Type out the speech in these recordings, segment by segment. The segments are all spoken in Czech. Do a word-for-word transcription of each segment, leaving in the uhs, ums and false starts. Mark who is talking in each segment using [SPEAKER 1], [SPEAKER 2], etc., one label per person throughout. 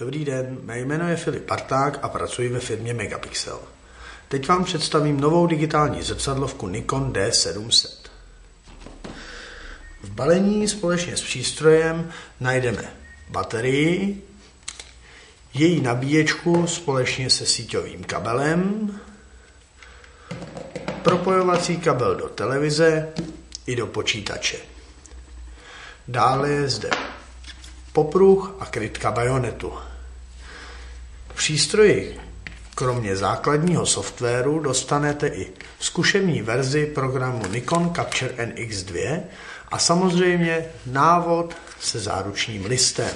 [SPEAKER 1] Dobrý den, mé jméno je Filip Barták a pracuji ve firmě Megapixel. Teď vám představím novou digitální zrcadlovku Nikon D sedm set. V balení společně s přístrojem najdeme baterii, její nabíječku společně se síťovým kabelem, propojovací kabel do televize i do počítače. Dále je zde popruh a krytka bajonetu. V přístroji kromě základního softwaru dostanete i zkušební verzi programu Nikon Capture N X dva a samozřejmě návod se záručním listem.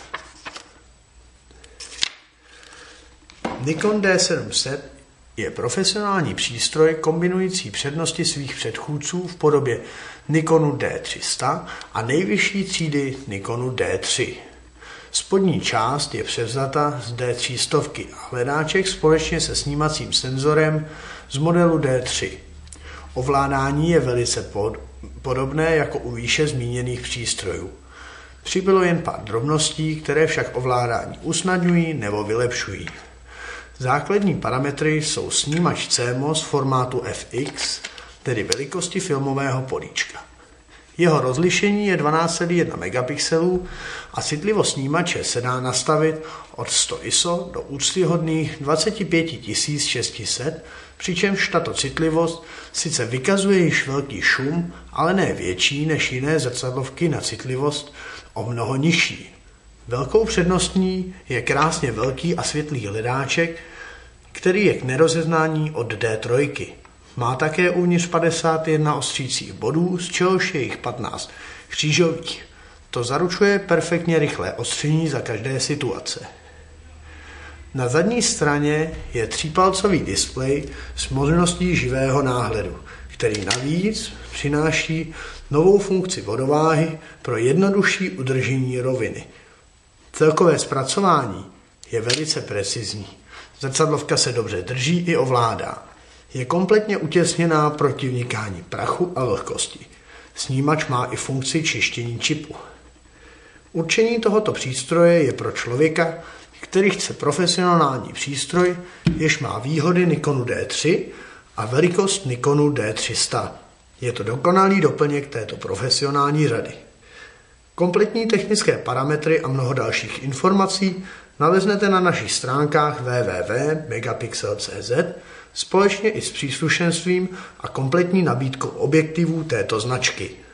[SPEAKER 1] Nikon D sedm set je profesionální přístroj kombinující přednosti svých předchůdců v podobě Nikonu D tři sta a nejvyšší třídy Nikonu D tři. Spodní část je převzata z D tři sta a hledáček společně se snímacím senzorem z modelu D tři. Ovládání je velice pod, podobné jako u výše zmíněných přístrojů. Přibylo jen pár drobností, které však ovládání usnadňují nebo vylepšují. Základní parametry jsou snímač C M O S formátu F X, tedy velikosti filmového políčka. Jeho rozlišení je dvanáct celá jedna megapixelů a citlivost snímače se dá nastavit od sto I S O do úctyhodných dvacet pět tisíc šest set, přičemž tato citlivost sice vykazuje již velký šum, ale ne větší než jiné zrcadlovky na citlivost o mnoho nižší. Velkou předností je krásně velký a světlý hledáček, který je k nerozeznání od D tři. Má také uvnitř padesát jedna ostřících bodů, z čehož je jich patnáct křížových. To zaručuje perfektně rychlé ostření za každé situace. Na zadní straně je třípalcový displej s možností živého náhledu, který navíc přináší novou funkci vodováhy pro jednodušší udržení roviny. Celkové zpracování je velice precizní. Zrcadlovka se dobře drží i ovládá. Je kompletně utěsněná proti vnikání prachu a vlhkosti. Snímač má i funkci čištění čipu. Určení tohoto přístroje je pro člověka, který chce profesionální přístroj, jež má výhody Nikonu D tři a velikost Nikonu D tři sta. Je to dokonalý doplněk této profesionální řady. Kompletní technické parametry a mnoho dalších informací naleznete na našich stránkách w w w tečka megapixel tečka c z společně i s příslušenstvím a kompletní nabídkou objektivů této značky.